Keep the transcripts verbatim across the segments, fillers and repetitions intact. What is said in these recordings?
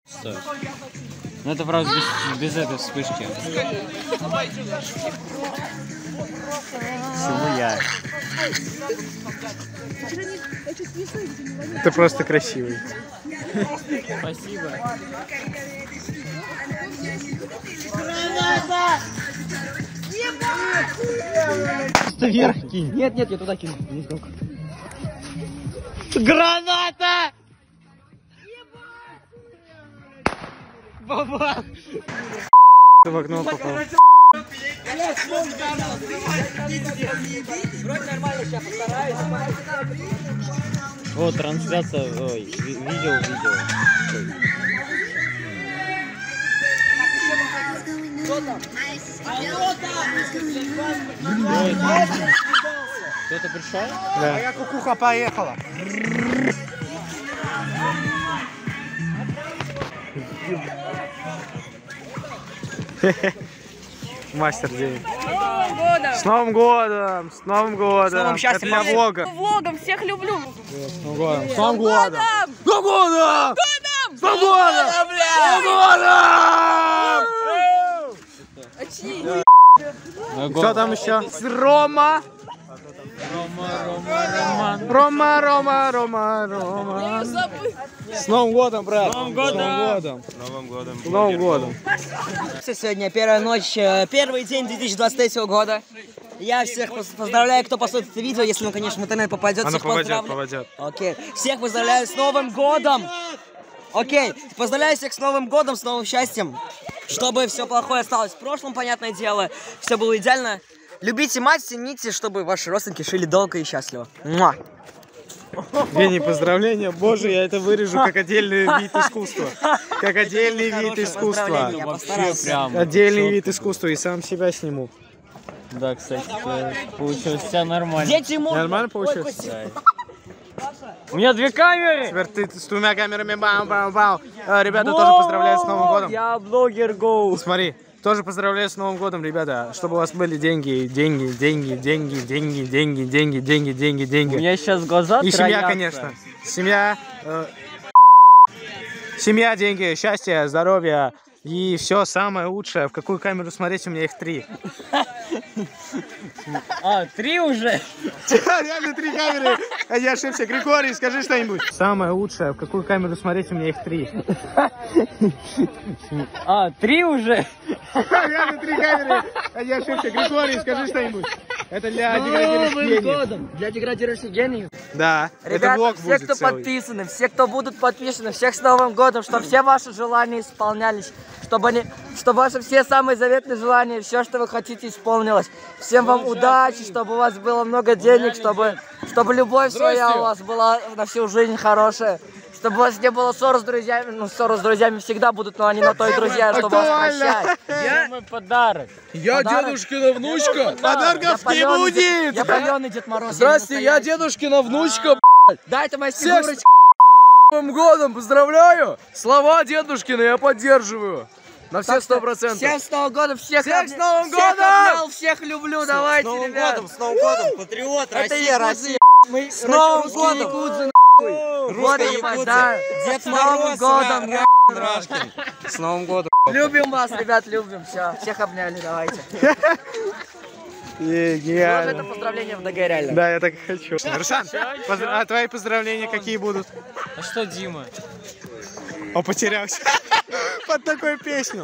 Что? Ну это правда без, без этой вспышки. Всего я. Ты просто красивый. Спасибо. Просто вверх кинь. Нет, нет, я туда кину. Граната! Баба! Ты в окно попал. Вот трансляция, ой, видео, видео. Кто-то пришел? Да. Моя кукуха поехала. Мастер день. С Новым годом! С Новым годом! С новым счастьем, Это для влога. Влогом всех люблю. С Новым годом! С Новым годом! С Новым годом! С Новым годом! Кто там еще? Рома! Рома, Рома, Роман. Рома, Рома, Рома, Рома. С Новым годом, брат! С Новым годом! С Новым годом! С Новым годом! Сегодня первая ночь, первый день две тысячи двадцать третьего года. Я всех поздравляю, кто посмотрит это видео, если он, конечно, в интернет попадет. Оно всех попадет, попадет. Окей. Всех поздравляю с Новым годом! Окей. Поздравляю всех с Новым годом, с новым счастьем. Чтобы все плохое осталось в прошлом, понятное дело. Все было идеально. Любите мать, цените, чтобы ваши родственники жили долго и счастливо. Муа. Вени, поздравления. Боже, я это вырежу как отдельный вид искусства. Как отдельный вид искусства. Вообще прям. Отдельный вид искусства. И сам себя сниму. Да, кстати, получилось все нормально. Дети могут... Нормально получилось? Да. У меня две камеры! Теперь ты с двумя камерами. Бау-бау-бау. Ребята, тоже поздравляю с Новым годом. Я блогер, гоу. Смотри. Тоже поздравляю с Новым годом, ребята. Чтобы у вас были деньги, деньги, деньги, деньги, деньги, деньги, деньги, деньги, деньги, деньги. У меня сейчас глаза И троятся. семья, конечно. Семья, э, семья, деньги, счастье, здоровье и все самое лучшее. В какую камеру смотреть? У меня их три. А, три уже? Реально три камеры. А я ошибся. Григорий, скажи что-нибудь. Самое лучшее. В какую камеру смотреть? У меня их три. А, три уже? Реально три камеры. А я ошибся. Григорий, скажи что-нибудь. Это для деградирующих гениев. Для деградирующих гениев. Да, это Ребята, влог все, будет кто целый. подписаны, все, кто будут подписаны, всех с Новым годом, чтобы все ваши желания исполнялись, чтобы они, чтобы ваши все самые заветные желания, все, что вы хотите, исполнилось. Всем вам удачи, чтобы у вас было много денег, чтобы, чтобы любовь своя у вас была на всю жизнь хорошая. Чтобы у вас не было ссор с друзьями, ну ссоры с друзьями всегда будут, но они на то и друзья, чтобы вас прощать. Я мой подарок. Я Подарок? дедушкина внучка. Подарков не будет! Я паленый Дед Мороз. Здрасте, я дедушкина внучка. Да, это моя Всех фигурочка. с Новым годом поздравляю. Слова дедушкина я поддерживаю. На все сто процентов. Всех с Новым годом, всех, Всех с Новым всех годом! обнял, всех люблю, давайте, ребят. С Новым годом! Патриот! Это Россия, якудзы, Россия! мы С Новым русские годом! якудзы, вот, Русская ебать, якудза! да. Дед С Новым Мороз! годом, Ра- Рашкин! С Новым годом! любим вас, ребят, любим, все, всех обняли, давайте. Тоже это Гениально. поздравление в ДГ, реально. Да, я так и хочу. Руслан, поздра- а твои поздравления какие будут? А что, Дима? О, потерялся. Под такую песню.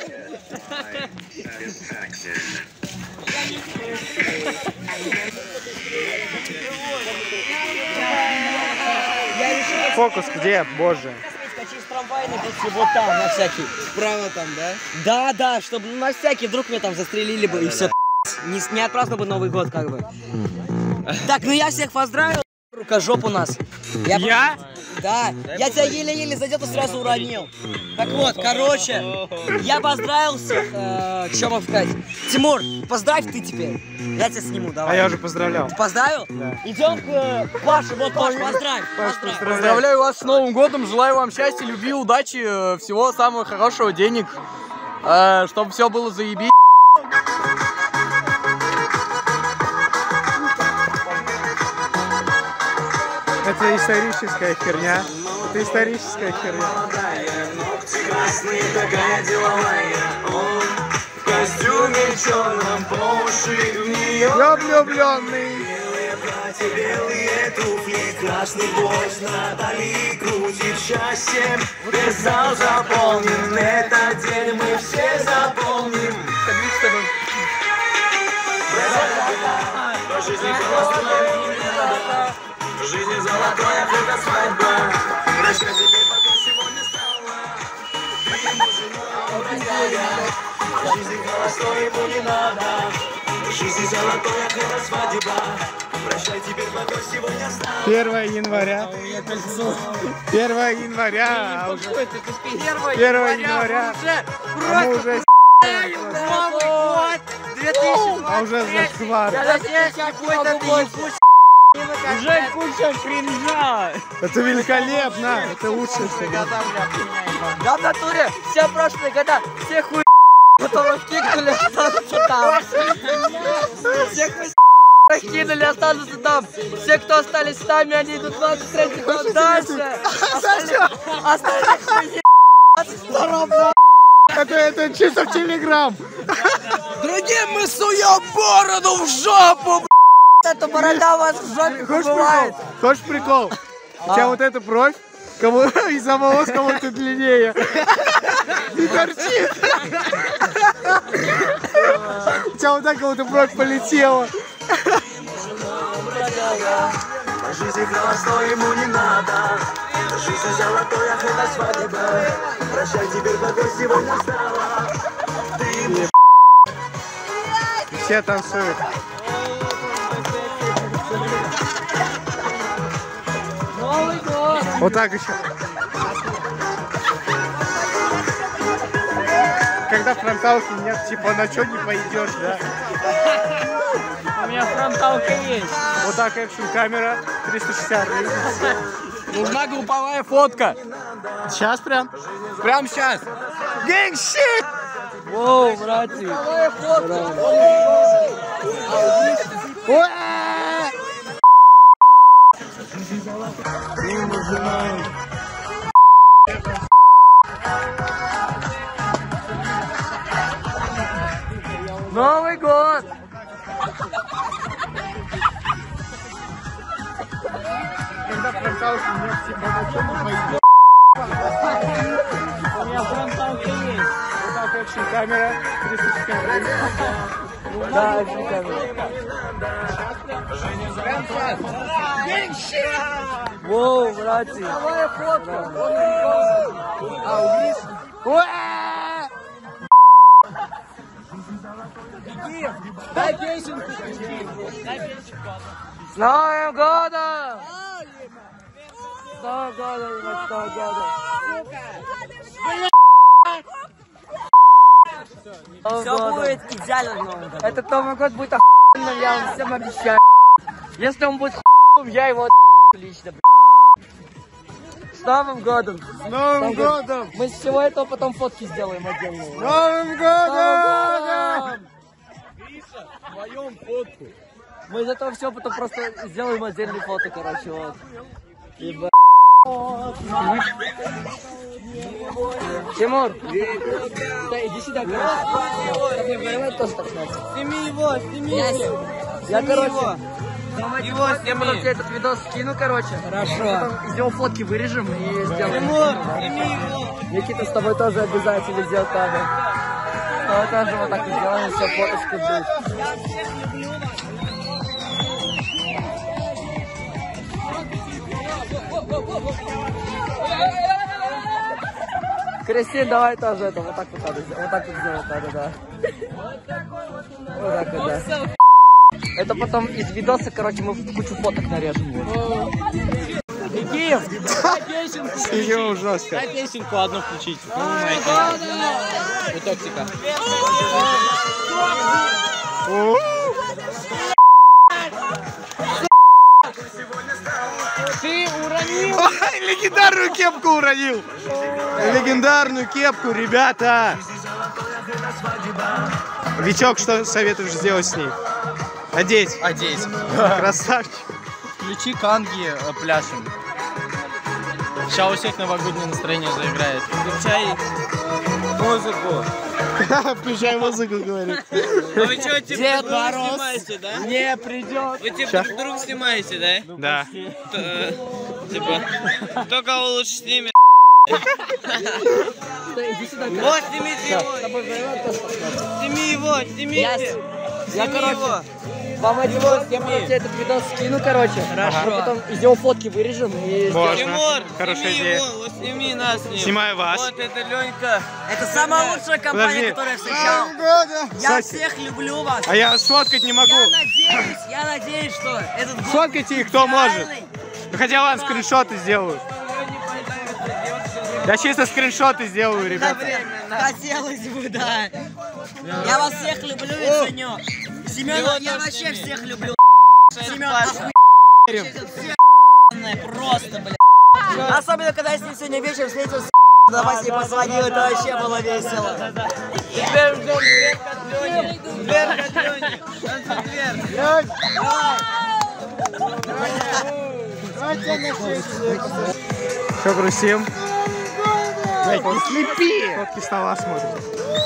Фокус где, боже? Скачи с трамвайной, вот там, на всякий. Справа там, да? Да, да, чтобы ну, на всякий, вдруг меня там застрелили бы и все. Не, не отпраздновал бы Новый год, как бы. Так, ну я всех поздравил, рукожоп у нас. Я? Я? Да, я тебя еле-еле задел, ты сразу уронил. Так вот, короче, я поздравил всех, э, что могу сказать. Тимур, поздравь ты теперь. Я тебя сниму, А давай. я уже поздравлял. Ты поздравил? Да. Идем к э, Паше, вот Паш, поздравь. Паш, поздравь. поздравляю. Поздравляю вас с Новым годом, желаю вам счастья, любви, удачи, э, всего самого хорошего, денег, э, чтобы все было заебись. Это историческая херня. Это историческая херня. ногти красные, такая деловая. Он в костюме черном, по уши в нее. Я влюбленный. Белые платья, белые туфли, красный гвоздь на талии крутит счастьем. Весь зал заполнен, этот день мы все запомним. По жизни холостой, в жизни золотая, это свадьба. Прощай теперь, пока сегодня стала. Ты ему жена, бродяга. В жизни холостой ему не надо. В жизни золотая, это свадьба. Прощай теперь, пока сегодня стала. первое января. первое января. а уже- первое января. А мы уже Новый год! две тысячи а уже зашквар. Уже куча кринжа. Это великолепно. Это лучшее, что было. Да, в натуре, все прошлые года, все хуй потом кинули, останутся там. Всех вы кинули, останутся там. Все, кто остались с нами, они идут двадцать третий год дальше. Остальных хуй двадцать второго. Это, это чисто в Телеграм. Другим мы суем бороду в жопу. Эта борода у вас в жопе Хочешь бывает. прикол? Хочешь прикол? У тебя вот эта бровь, кому из-за волос кому-то длиннее. И торчит. У тебя вот так кому-то бровь полетела. По жизни холостой ему не надо. Жизнь золотой, ах, это свадьба. Прощай теперь, пока сегодня стала. Ты Все танцуют. Новый год. Вот так еще. Когда фронталки нет, типа на что не пойдешь, да? У меня фронталка есть. Вот так экшн камера триста шестьдесят. Нужна групповая фотка. Сейчас прям. Прям сейчас. Gang shit! Воу, братик. Уа! Новый год. Когда фронталки нет, типа на что не пойдешь. У меня фронталка есть. Вот так экшн камера триста шестьдесят. Да, экшн камера. Воу, братик. Давай фотку. Уа! Дай песенку. С Новым годом! С Новым годом, с Новым годом! Все будет идеально в Новый год. Этот Новый год будет охуенным, я вам всем обещаю. Если он будет хуевым, я его лично, блядь. С Новым годом! С Новым годом! Мы с всего этого потом фотки сделаем отдельные. С Новым годом! Вдвоем фотку. Мы из этого все потом просто сделаем отдельные фото, короче, вот. Еба. Тимур, да, иди сюда, короче. Как мне говорят, тоже так надо. Сними его, сними его. Я, короче, давайте его сними. Я этот видос скину, короче. Хорошо. Потом из него фотки вырежем и сделаем. Тимур, сними его. Никита, с тобой тоже обязательно сделать камеру. С тобой тоже вот так и сделаем, все, фоточки будут. Кристин, давай тоже это, вот так вот надо, вот так вот сделать надо, да. Вот так вот, да. Это потом из видоса, короче, мы кучу фоток нарежем. Никиев, дай песенку. Ее жестко. Дай песенку одну включить. У Токсика. Ты уронил. Ой, легендарную кепку уронил. Легендарную кепку, ребята. Витек, что советуешь сделать с ней? Одеть. Одеть. Красавчик. Включи канги, э, пляшем. Сейчас у всех новогоднее настроение заиграет. Включай музыку. Включай музыку, говорит. А вы что, типа, Дед друг друга Мороз снимаете, да? не придет. Вы типа друг друга снимаете, да? Да. Т- э, Типа, кто кого лучше снимет? Иди сюда. Вот, снимите его! Сними его, снимите! Я, я Сними короче, его! вам один раз, я тебе этот видос скину, короче. Хорошо. Мы потом из него фотки вырежем и Можно. Тимур, Хорошая сними идея. его, вот сними нас с ним. Снимаю вас. Вот это Ленька. Это самая лучшая компания, которая Подожди. встречал. Я Кстати, всех люблю вас. а я сфоткать не могу. Я надеюсь, я надеюсь, что этот год Сфоткайте их, кто может. идеальный. Ну, хотя вам скриншоты сделаю. Я чисто скриншоты сделаю, ребята. Хотелось бы, да. Я вас всех люблю и ценю. Семен, я вообще всех люблю. Семен, охуенный, просто, блядь. Особенно, когда я с ним сегодня вечером встретился, давай с ней позвонил, это вообще было весело. Теперь ждем вверх от Лени. Вверх от Лени. Танцуй вверх. Что грустим? Не слепи! Фотки стола смотрят.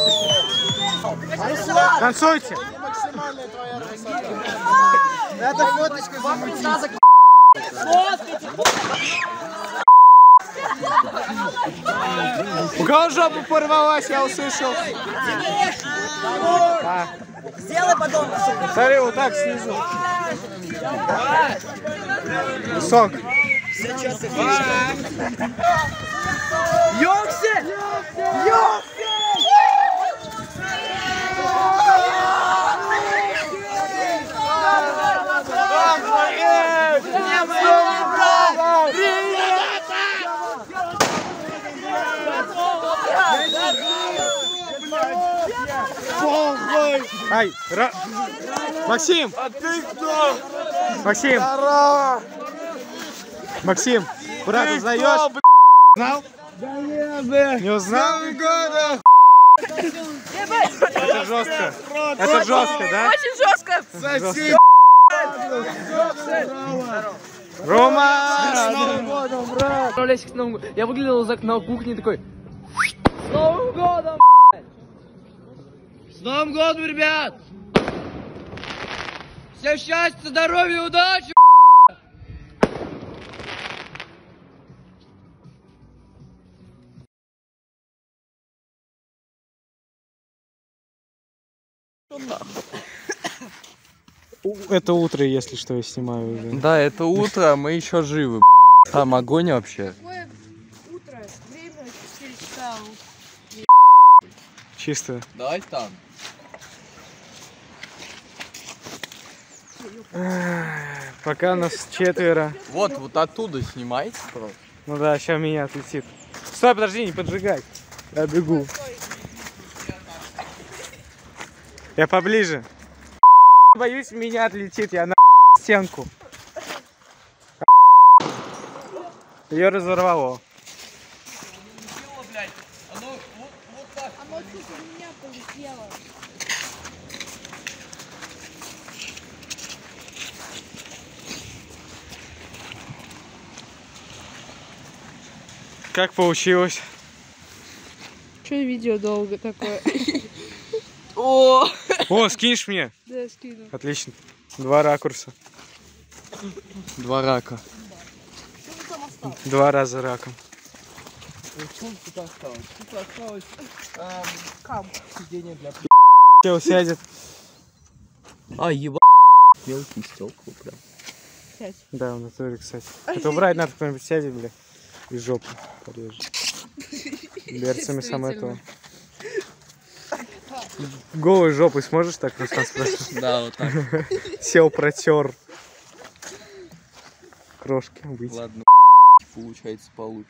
Танцуйте! Это фоточка замутить. У кого жопа порвалась, я услышал. Да. Сделай потом. Смотри, вот так снизу. Сок. Йокси! Йокси! Ай, ра... Максим! А ты кто? Максим! Максим, брат, узнаешь? Знал? Не узнал? Это жестко. Это жестко, да? Очень жестко. Жестко. Рома! Отправляйся к Новому году. Я выглядел из окна кухни такой. С Новым годом! С Новым годом, ребят! Всем счастья, здоровья, удачи! Это утро, если что, я снимаю уже. Да, это утро, мы еще живы. Там огонь вообще. Такое утро, время четыре часа. Чисто. Давай там. Пока нас четверо. Вот, вот оттуда снимайте просто. Ну да, сейчас меня отлетит. Стой, подожди, не поджигай. Я бегу. Я поближе. Боюсь, меня отлетит, я на стенку. Ее разорвало. Оно чуть у меня полетело. Как получилось? Что видео долго такое? О! О, скинешь мне? Да, скину. Отлично. Два ракурса. Два рака. Два раза раком. Что осталось? Что осталось? Кам. Сиденье для... Сел, сядет. А, еба... Мелкие стекла прям. Да, в натуре, кстати. Это убрать надо, кто-нибудь сядет, бля. И жопу порежет. Берцами самое то. Голой жопой сможешь так, Руслан, спросить? Да, вот так. Сел, протер. Крошки быть. Ладно, получается получше.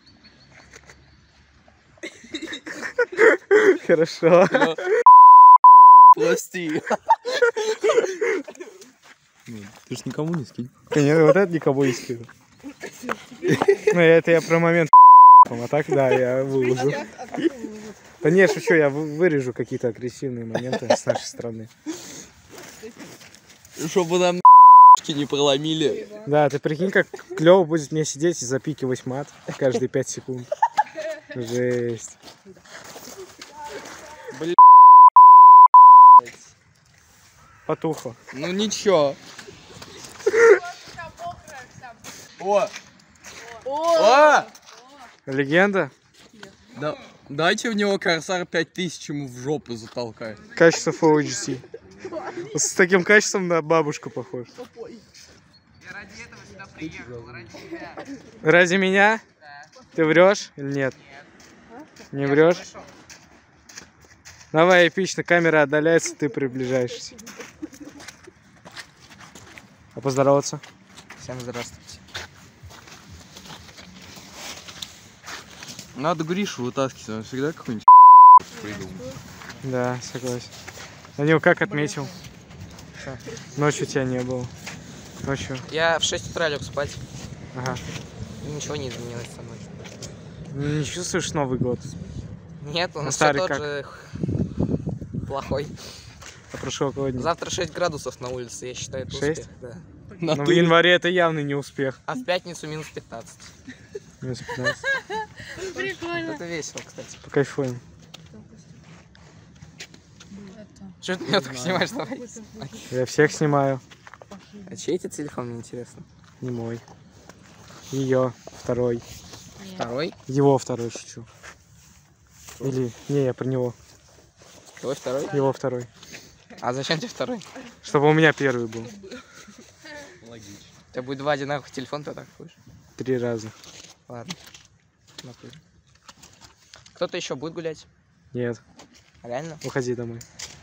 Хорошо. Прости. Ты ж никому не скинь. Конечно, вот это никому не скину. Ну, это я про момент а так, да, я выложу. Да не, шучу, я вы- вырежу какие-то агрессивные моменты с нашей стороны. Чтобы нам ручки не проломили. Да, ты прикинь, как клево будет мне сидеть и запикивать мат каждые пять секунд. Жесть. Блин. Потухло. Ну ничего. О! О! Легенда. Да, дайте в него Корсар пять тысяч, ему в жопу затолкает. Качество Full эйч ди. С таким качеством на бабушку похож. Ради меня? Ты врешь или нет? Не врешь? Давай, эпично, камера отдаляется, ты приближаешься. А поздороваться? Всем здравствуйте. Надо Гришу вытаскивать, он всегда какой-нибудь придумал. Да, согласен. Данил, как отметил? Что? Ночью тебя не было. Ночью. Я в шесть утра лег спать. Ага. И ничего не изменилось со мной. Не чувствуешь Новый год? Нет, он А все старый тот как? же плохой. А прошлого дня? Завтра шесть градусов на улице, я считаю, это шесть? успех. Да. Но в январе это явный не успех. А в пятницу минус пятнадцать. Минус пятнадцать. Прикольно. Это весело, кстати. Покайфуем. Что ты меня только снимаешь, давай? Я всех снимаю. А чей это телефон, мне интересно? Не мой. Ее второй. Второй? Его второй, шучу. Или... Не, я про него. Твой второй? Его второй. А зачем тебе второй? Чтобы у меня первый был. У тебя будет два одинаковых телефона, ты так будешь? Три раза. Ладно. Нахуй. Кто-то еще будет гулять? Нет. Реально? Уходи домой.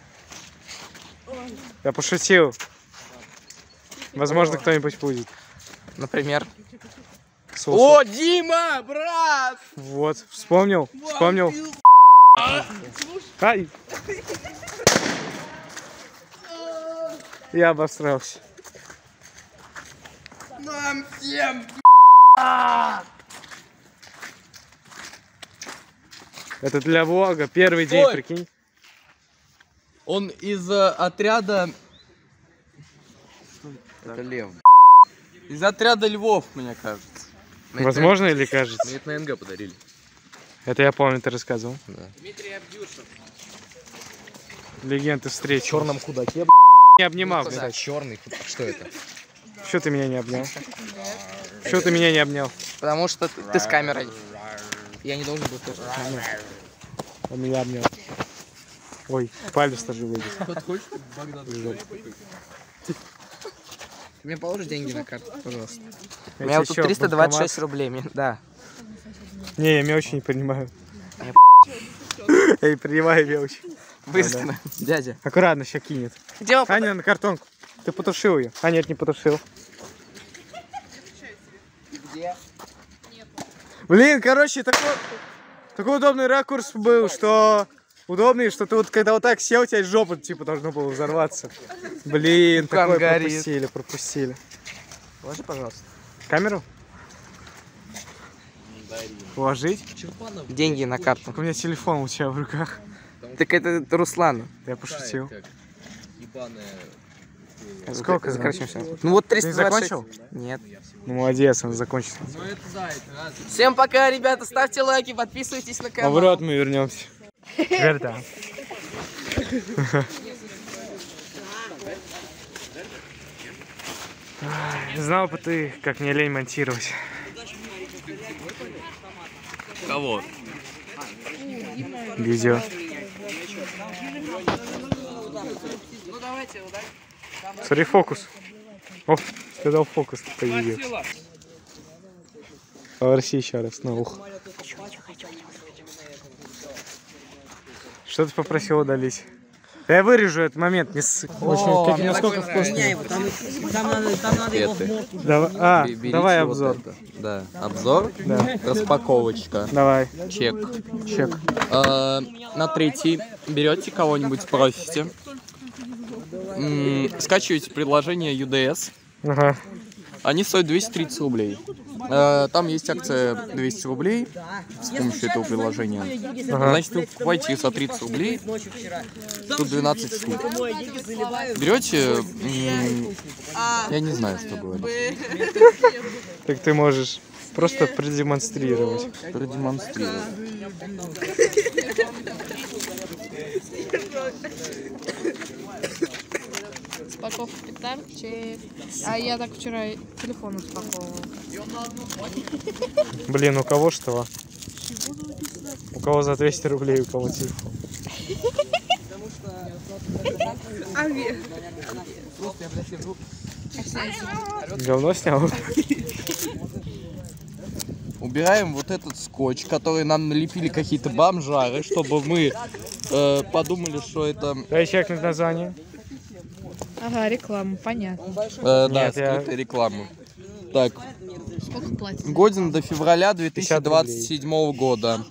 Я пошутил. Возможно, кто-нибудь будет. Например? Сосу. О, Дима, брат! Вот, вспомнил, вспомнил. Ай! Я обосрался. Нам всем! Это для влога. Первый день, Ой. прикинь. Он из э, отряда... Это Лев. Из отряда львов, мне кажется. Возможно или кажется? Мне это на эн гэ подарили. Это я помню, ты рассказывал. Да. Легенды встречи. В черном худаке, Не обнимал, Никуда. кстати. черный. Что это? Что ты меня не обнял? Что ты меня не обнял? Потому что ты, ты с камерой. Я не должен был тоже. Он меня обнял. Ой, палец тоже вылез. Подходишь, Богдан? Ты мне положишь деньги на карту, пожалуйста. Я У меня тебе тут чё, триста двадцать банкомат? шесть рублей. мне- Да. Не, я мелочь не принимаю. Я не принимаю мелочь. Быстро. Дядя. Аккуратно, сейчас кинет. Где вы Аня, на картонку. Ты потушил ее. А нет, не потушил. Где? Блин, короче, такой, такой удобный ракурс был, что... Удобный, что ты вот когда вот так сел, у тебя жопа типа должно было взорваться. Блин, Там такое горит. пропустили, пропустили. Положи, пожалуйста. Камеру? Положить? Деньги на карту. Так у меня телефон у тебя в руках. Так это Руслан. Я пошутил. Сколько? Сколько? Закорочим все. Ну вот триста двадцать шесть. закончил? Нет. Ну молодец, он закончил. Всем пока, ребята. Ставьте лайки, подписывайтесь на А канал. в рот мы вернемся. Теперь да. Знал бы ты, как мне лень монтировать. Кого? Видео. Смотри, фокус. О, сказал фокус появился. Поверси еще раз на ухо. Что ты попросил удалить? Да я вырежу этот момент. Не с... Очень, как, насколько вкусно. Давай, а, давай обзор. Да, обзор, Да. распаковочка, Давай, чек. чек. Э, на третий берете кого-нибудь, просите, М, скачиваете приложение ю ди эс, Ага. они стоят двести тридцать рублей. Э, там есть акция двести рублей с помощью этого приложения. Ага. Значит, вы покупаете за тридцать рублей, тут двенадцать штук. Берете, м, Я не знаю, что говорить. Так ты можешь просто продемонстрировать. Продемонстрировать. Спаковка петарчик. А я так вчера телефон успаковывал. Блин, у кого что? У кого за двести рублей, у кого телефон. Говно снял? Убираем вот этот скотч, который нам налепили какие-то бомжары, чтобы мы э, подумали, что это... Дай чекнуть название. Ага, реклама, понятно. Э, да, Нет, я- скрытая реклама. Так, Сколько платить? годен до февраля две тысячи двадцать седьмого года.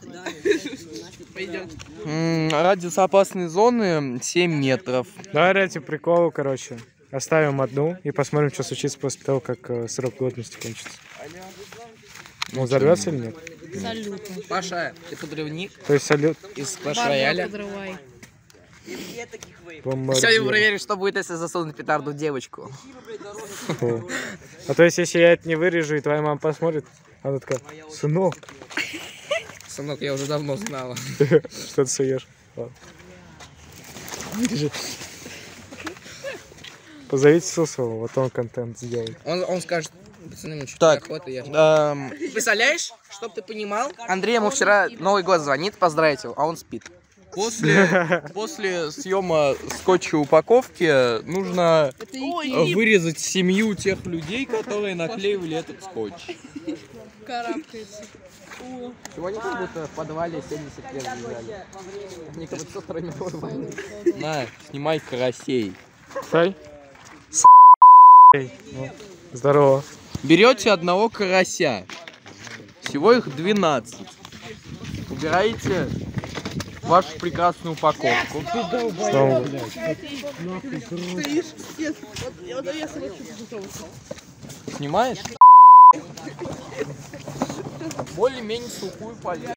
М, Радиус опасной зоны семь метров. Давай ради приколу, короче, оставим одну и посмотрим, что случится после того, как э, срок годности кончится. Он взорвется или нет? Салютно. Паша, ты подрывник То есть салют. из Барбар подрывай. бомбардир. Сегодня проверим, что будет, если засунуть петарду в девочку. Фу. А то есть, если я это не вырежу, и твоя мама посмотрит, она такая: сынок, Сынок, я уже давно знала. что ты суешь? Ладно. Вырежи. Позовите Сусова, вот он контент сделает. Он, он скажет, пацаны, мне что-то охота, я эм, Представляешь, чтоб ты понимал? Андрей ему вчера Новый год звонит, поздравить его, а он спит. После, после съема скотча упаковки нужно вырезать семью тех людей, которые наклеивали этот скотч. Карабкается. Сегодня как будто в подвале семьдесят лет взяли. Мне как будто со Второй мировой войны. На, снимай карасей. Стой. Эй, ну, здорово. Берете одного карася. Всего их двенадцать. Убираете вашу прекрасную упаковку. Что? Снимаешь? Более-менее сухую полезу.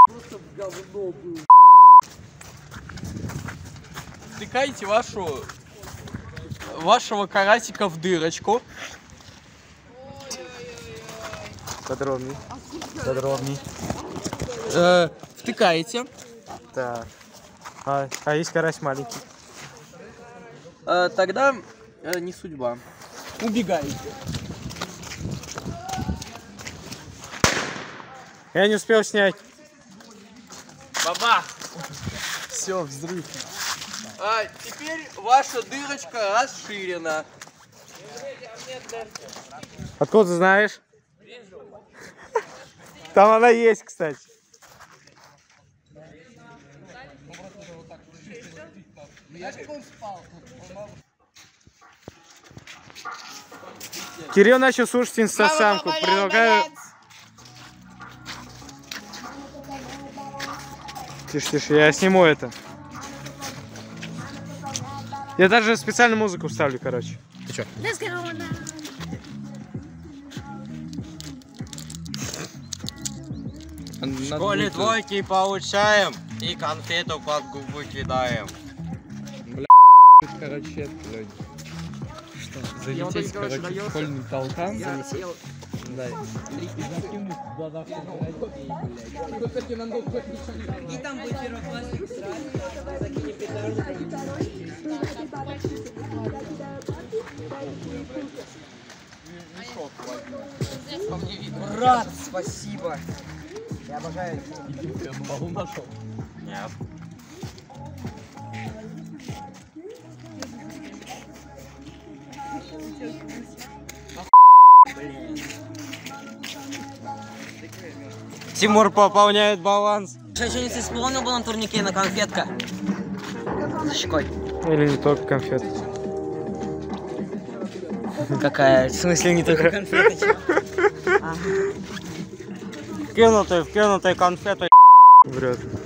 Втыкаете вашу вашего карасика в дырочку. Подробней. Подробней. Э, втыкаете. Так. А, а есть карась маленький. Э, тогда э, не судьба. Убегаете. Я не успел снять. Баба! Все, взрыв. А теперь ваша дырочка расширена. Откуда знаешь? Там она есть, кстати. Кирилл начал слушать инстасамку. Предлагаю... Тише, тише, я сниму это. Я даже специально музыку вставлю, короче. Ты чё? В школе двойки получаем и конфету под губу кидаем. Короче, блядь. Что? Залететь, короче, в школьный толкан. Да. И там будет первоклассник сразу, закинем петарду. Брат, спасибо. Я обожаю. Я балу нашел. Нет. Тимур пополняет баланс. Я что-нибудь исполнил бы на турнике на конфетка. За щекой. Или не только конфет. Какая? В смысле не только конфеточка? Вкинутый, вкинутый конфетой. Вряд ли.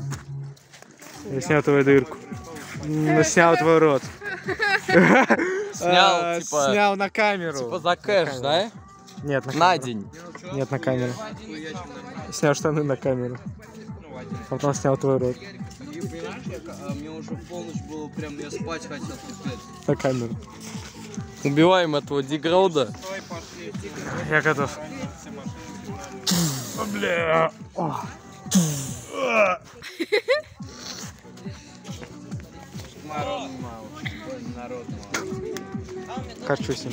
Я снял твою дырку. М, Снял твой рот. Снял, э, типа- снял на камеру. Типа за кэш, да? Нет, на, На камеру. день. Нет, на камеру. Снял штаны на камеру. Потом снял твой рот. Мне уже полночь было, прям я спать хотел. На камеру. Убиваем этого Диграуда. Я готов. Бля. Народ мало. Народ мало. Хочу с ним.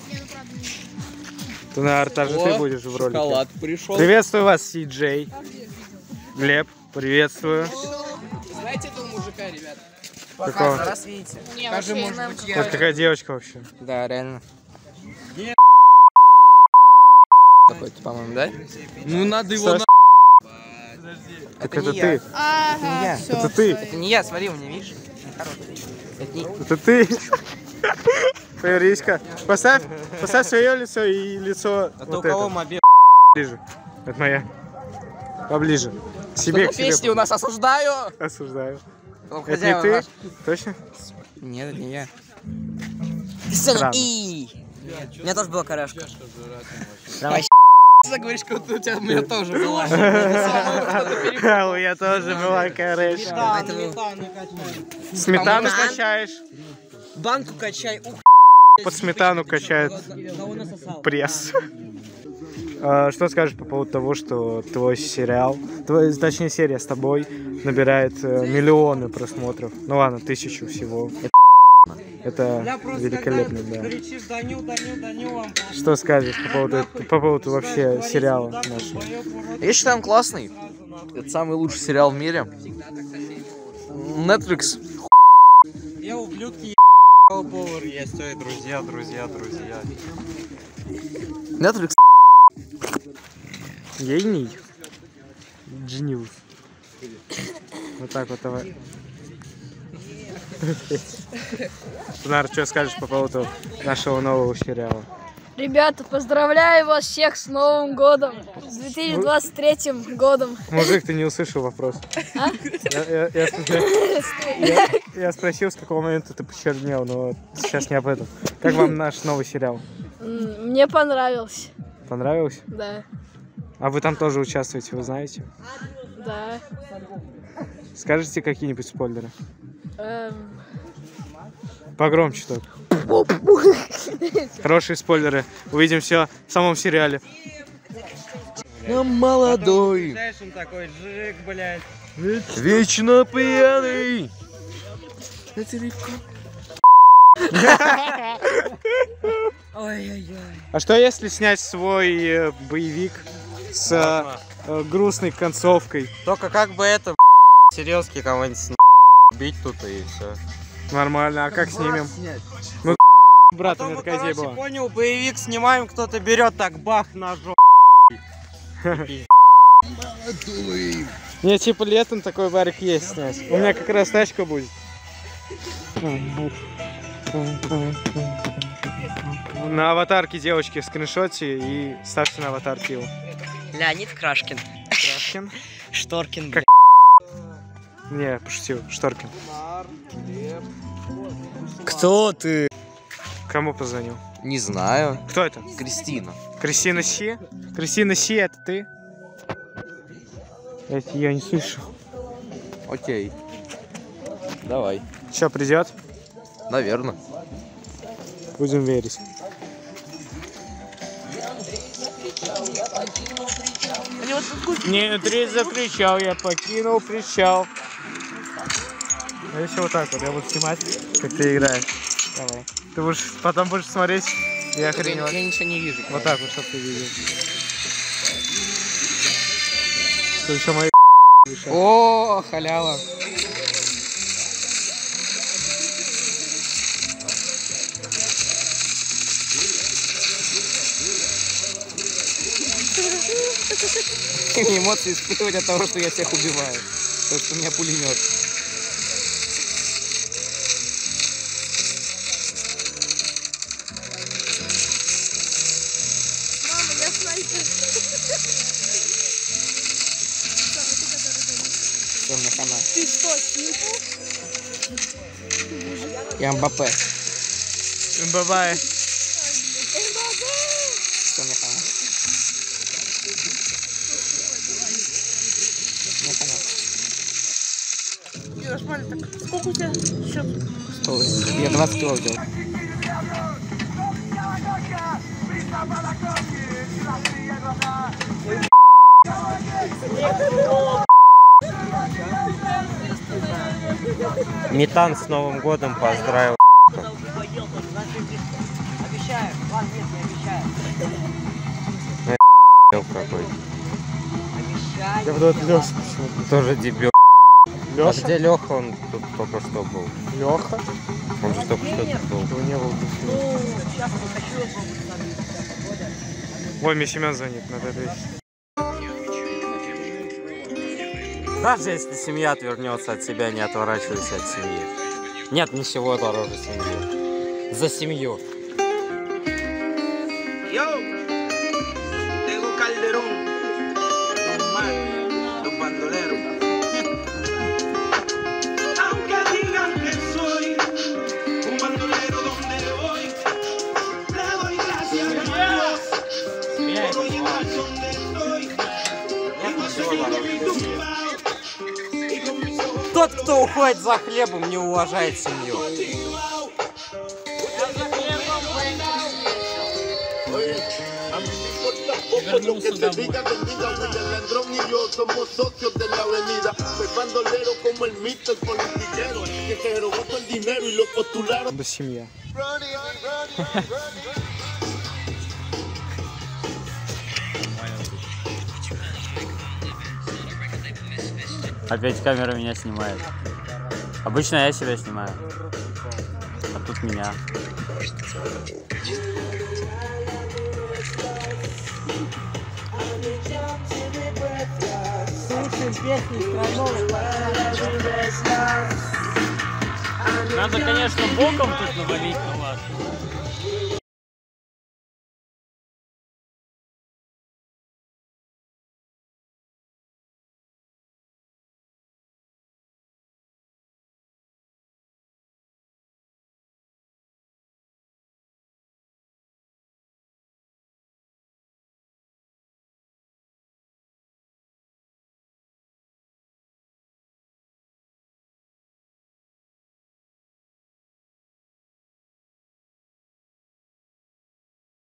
Ты, наверное, даже ты будешь в ролике. Шоколад пришел. Приветствую вас, Си Джей. Глеб, приветствую. Знаете этого мужика, ребят? Какого? Раз видите. Не, Скажи, вообще, может нам- быть, Вот я... какая девочка вообще. Да, реально. Какой-то, по-моему, да? Ну, надо его Саш, на... Так это ты. Ага, всё, Это ты. всё. Не я, смотри, у меня, видишь? Это ты. Повернись-ка. Поставь, поставь свое лицо и лицо Это у вот кого это. мобиль? Ближе. Это моя. Поближе. К себе, к себе. Песни у нас осуждаю. Осуждаю. Это не Хозяева ты? наши. Точно? Нет, это не я. Странно. И у меня тоже была корешка. Ты говоришь, как будто у тебя у меня тоже была. У меня тоже была корешка. Сметану качаешь. Банку качай, ух. Под сметану качает пресс. А, Что скажешь по поводу того, что твой сериал, твой, точнее серия с тобой набирает э, миллионы просмотров? Ну ладно, тысячу всего. Это великолепно, да. Кричишь, Данил, Данил, Данил, вам Что скажешь по поводу, по поводу вообще сериала нашего? Я считаю, он классный. Это самый лучший сериал в мире. Netflix. Я ублюдки повар есть, ой, друзья, друзья, друзья. Netflix. Гений? Genius. Вот так вот давай. Нар, что скажешь по поводу нашего нового сериала? Ребята, поздравляю вас всех с Новым годом, с две тысячи двадцать третьим годом. Мужик, ты не услышал вопрос. А? Я, я- я спросил, я- я спросил, с какого момента ты почернел, но сейчас не об этом. Как вам наш новый сериал? М, Мне понравился, Понравился? да, А вы там тоже участвуете, вы знаете? да. Скажите какие-нибудь спойлеры? Эм, Погромче только. Хорошие спойлеры. Увидим все в самом сериале. Молодой, Знаешь, он такой жик, блядь. вечно пьяный. А что если снять свой э, боевик с э, э, грустной концовкой? Только как бы это, серьезки кого-нибудь с бить тут и все. Нормально, а как снимем? Ну, брат, у меня такая идея была. Понял, боевик снимаем, кто-то берет так бах ножом. Не, типа летом такой варик есть снять. У меня как раз тачка будет. На аватарке девочки скриншоте и ставьте на аватарке его. Леонид Крашкин. Крашкин. Шторкин. Как- Не, пошутил. Шторкин. Кто ты? Кому позвонил? Не знаю. Кто это? Кристина. Кристина Си? Кристина Си, это ты? Я ее не слышу. Окей. Давай. Что, придет? Наверное. Будем верить. Нет, закричал, я покинул причал. А если вот так вот, я буду снимать, как ты играешь. Давай. Ты будешь, потом будешь смотреть и охреневать. Я ничего не вижу. Вот так вот, чтобы ты видел. Что еще мои О, халява. Эмоции испытывать от того, что я всех убиваю. То, что у меня пулемет. Мама, я снайпер. Всё, мне хана. Ты что, Симпл? Я Мбаппе. Бай-бай. Все, Михаил. Нормально, так сколько у тебя счет? Сто. Я двадцать кило взял. Метан с Новым годом поздравил. Обещаю, ладно, нет, не обещаю. Какой. Я буду от Лёши почему-то. Тоже дебил. А Лёша? где Леха? Он тут только что был. Лёха? Он же только что тут был. Его не было. Ну, сейчас покачу его. Ой, мне Семен звонит, надо ответить. Даже если семья отвернется от тебя, не отворачивайся от семьи. Нет ничего дороже семьи. За семью. Yo, tengo Calderón, normal, los bandoleros. Aunque digan que soy un bandolero donde voy, le doy gracias a Dios por hoy estar donde estoy. Y no sé si me tumbado y con mis ojos. Тот, кто уходит за хлебом, не уважает семью. Lo que te diga, bendiga, William Landrón y yo somos socios de la avenida. Soy bandolero como el mister politiquero, que se robó todo el dinero y lo postularon. Да семья. Опять камера меня снимает. Обычно я себя снимаю. А тут меня. Надо, конечно, боком тут навалить.